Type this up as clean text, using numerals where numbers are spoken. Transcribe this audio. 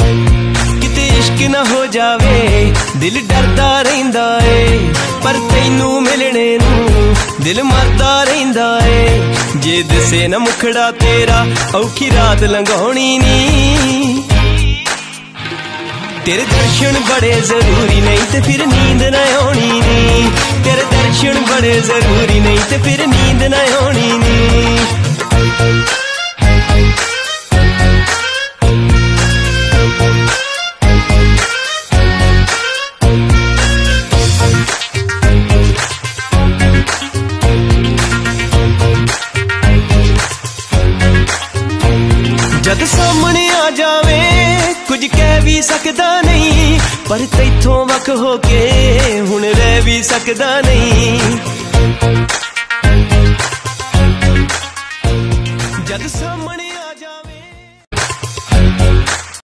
किते इश्क ना हो जावे दिल डरदा रहिंदा है, पर तैनू मिलने नू दिल मरदा रहिंदा है। जे दिसे ना मुखड़ा तेरा औखी रात लंघाउणी नी, तेरे दर्शन बड़े जरूरी नहीं ते फिर नींद ना आनी नी। तेरे दर्शन बड़े जरूरी नहीं ते फिर नींद ना आनी नी। जद सामने आ जावे कुछ कह भी सकदा नहीं, पर तैथों वख होके हुण रह भी सकदा नहीं। जद सामने